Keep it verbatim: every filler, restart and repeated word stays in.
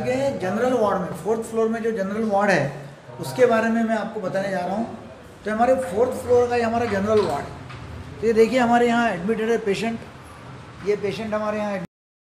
के general ward में, fourth floor में जो जनरल वार्ड है उसके बारे में मैं आपको बताने जा रहा हूँ। तो हमारे फोर्थ फ्लोर का ये हमारा जनरल वार्ड। तो ये देखिए हमारे यहाँ एडमिटेड है पेशेंट, ये पेशेंट हमारे यहाँ